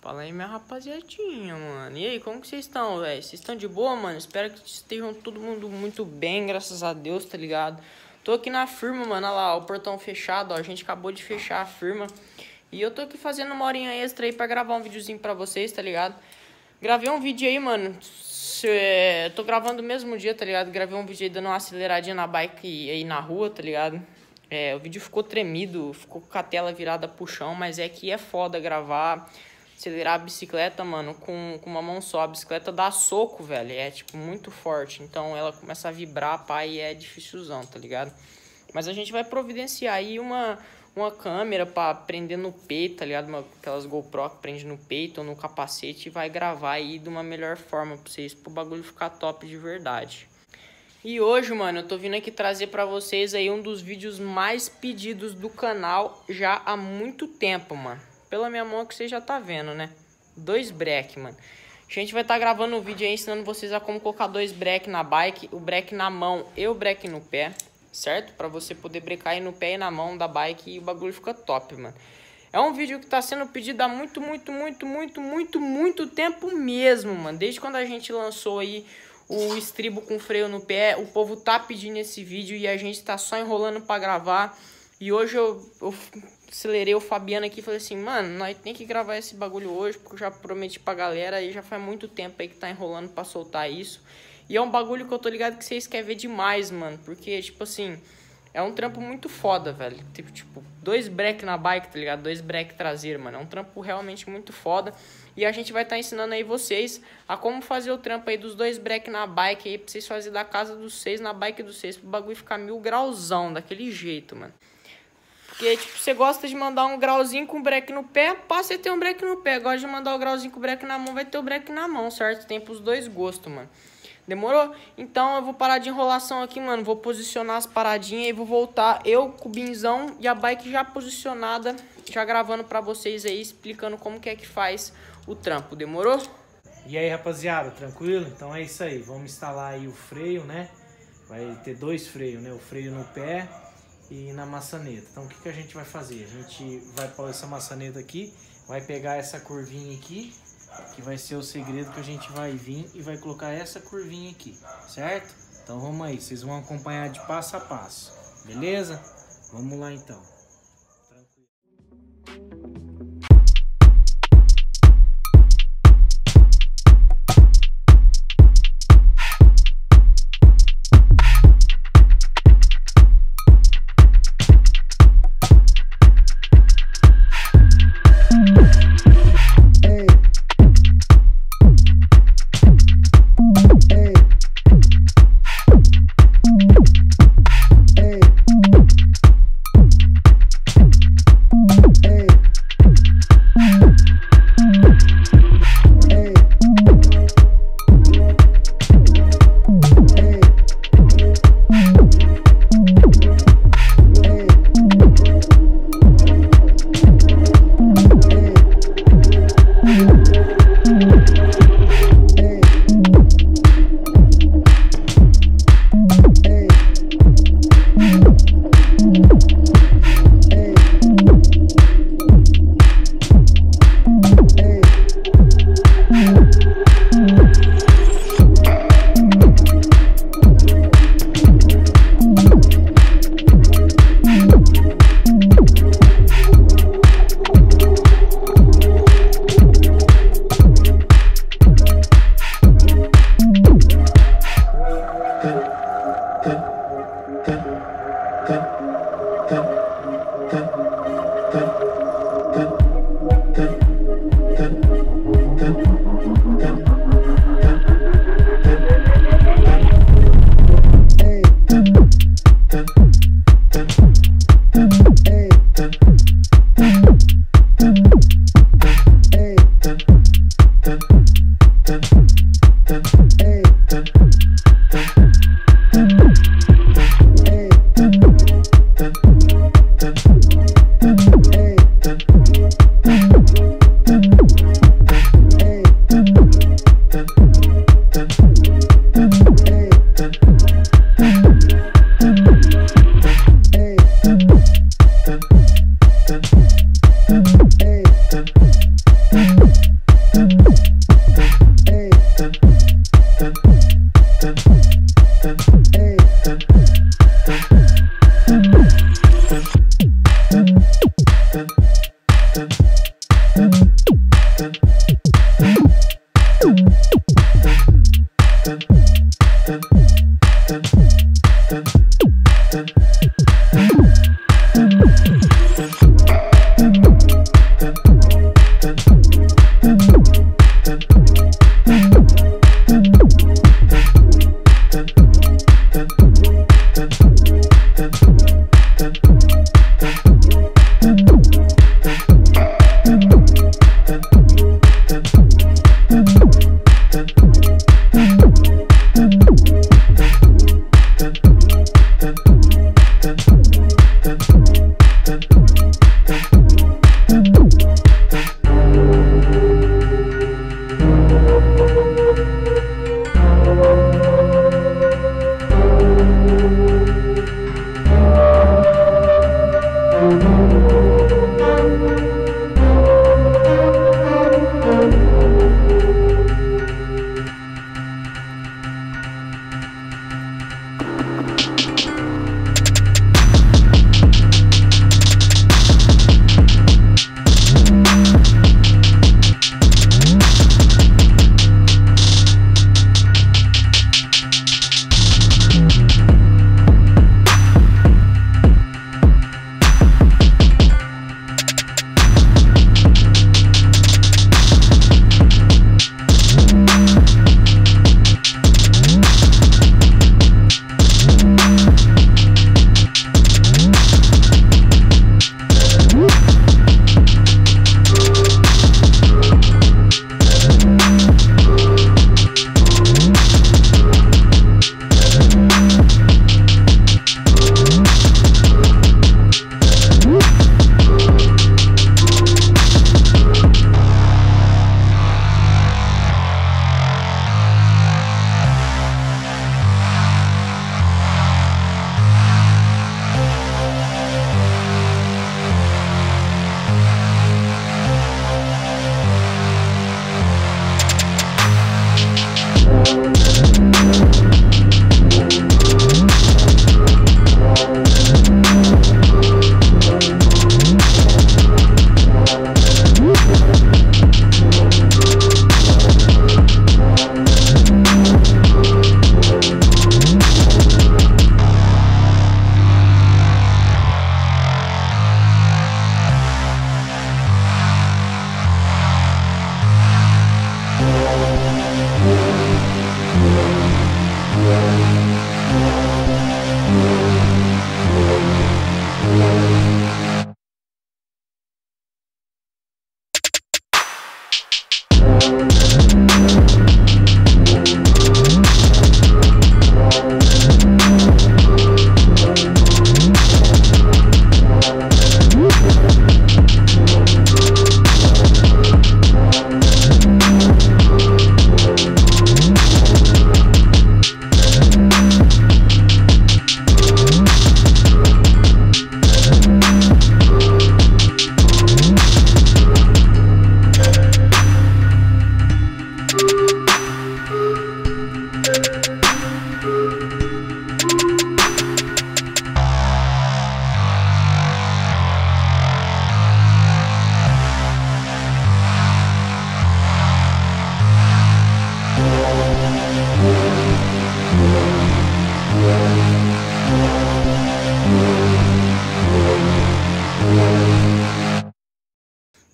Fala aí, minha rapaziadinha, mano. E aí, como que vocês estão, velho? Vocês estão de boa, mano? Espero que estejam todo mundo muito bem, graças a Deus, tá ligado? Tô aqui na firma, mano, olha lá, o portão fechado, ó. A gente acabou de fechar a firma. E eu tô aqui fazendo uma horinha extra aí pra gravar um videozinho pra vocês, tá ligado? Gravei um vídeo aí, mano. Tô gravando no mesmo dia, tá ligado? Gravei um vídeo aí dando uma aceleradinha na bike aí na rua, tá ligado? O vídeo ficou tremido, ficou com a tela virada pro chão, mas é que é foda gravar, acelerar a bicicleta, mano, com uma mão só. A bicicleta dá soco, velho, é tipo muito forte, então ela começa a vibrar, pá, e é dificilzão, tá ligado? Mas a gente vai providenciar aí uma câmera pra prender no peito, tá ligado? Aquelas GoPro que prende no peito ou no capacete, e vai gravar aí de uma melhor forma pra vocês, pro bagulho ficar top de verdade. E hoje, mano, eu tô vindo aqui trazer pra vocês aí um dos vídeos mais pedidos do canal já há muito tempo, mano. Pela minha mão que você já tá vendo, né? 2 break, mano. A gente vai estar gravando um vídeo aí ensinando vocês a como colocar 2 break na bike, o break na mão e o break no pé, certo? Pra você poder brecar aí no pé e na mão da bike e o bagulho fica top, mano. É um vídeo que tá sendo pedido há muito tempo mesmo, mano. Desde quando a gente lançou aí o estribo com freio no pé, o povo tá pedindo esse vídeo e a gente tá só enrolando pra gravar. E hoje eu acelerei o Fabiano aqui e falei assim, mano, nós tem que gravar esse bagulho hoje, porque eu já prometi pra galera e já faz muito tempo aí que tá enrolando pra soltar isso. E é um bagulho que eu tô ligado que vocês querem ver demais, mano, porque, tipo assim, é um trampo muito foda, velho. Tipo, 2 break na bike, tá ligado? 2 break traseiro, mano. É um trampo realmente muito foda. E a gente vai estar ensinando aí vocês a como fazer o trampo aí dos 2 break na bike aí, pra vocês fazerem da casa dos 6 na bike dos 6, pro bagulho ficar 1000 grauzão, daquele jeito, mano. Porque, tipo, você gosta de mandar um grauzinho com break no pé, passa e ter um break no pé. Gosta de mandar o grauzinho com break na mão, vai ter o break na mão, certo? Tem pros 2 gostos, mano. Demorou? Então eu vou parar de enrolação aqui, mano. Vou posicionar as paradinhas e vou voltar eu com o binzão e a bike já posicionada, já gravando pra vocês aí, explicando como que é que faz o trampo. Demorou? E aí, rapaziada, tranquilo? Então é isso aí. Vamos instalar aí o freio, né? Vai ter 2 freios, né? O freio no pé e na maçaneta. Então o que a gente vai fazer? A gente vai pôr essa maçaneta aqui, vai pegar essa curvinha aqui, que vai ser o segredo que a gente vai vir e vai colocar essa curvinha aqui, certo? Então vamos aí, vocês vão acompanhar de passo a passo, beleza? Vamos lá então.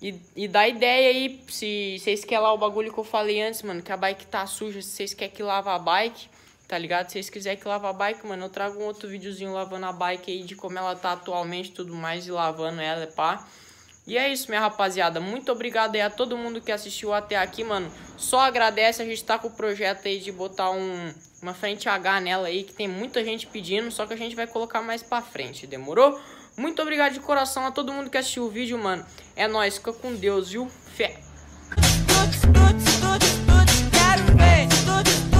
E dá ideia aí, se vocês querem lá o bagulho que eu falei antes, mano, que a bike tá suja, se vocês querem que lava a bike, tá ligado? Se vocês quiserem que lava a bike, mano, eu trago um outro videozinho lavando a bike aí, de como ela tá atualmente e tudo mais, e lavando ela, pá. E é isso, minha rapaziada, muito obrigado aí a todo mundo que assistiu até aqui, mano. Só agradece, a gente tá com o projeto aí de botar uma frente H nela aí, que tem muita gente pedindo, só que a gente vai colocar mais pra frente, demorou? Muito obrigado de coração a todo mundo que assistiu o vídeo, mano. É nóis, fica com Deus, viu? Fé!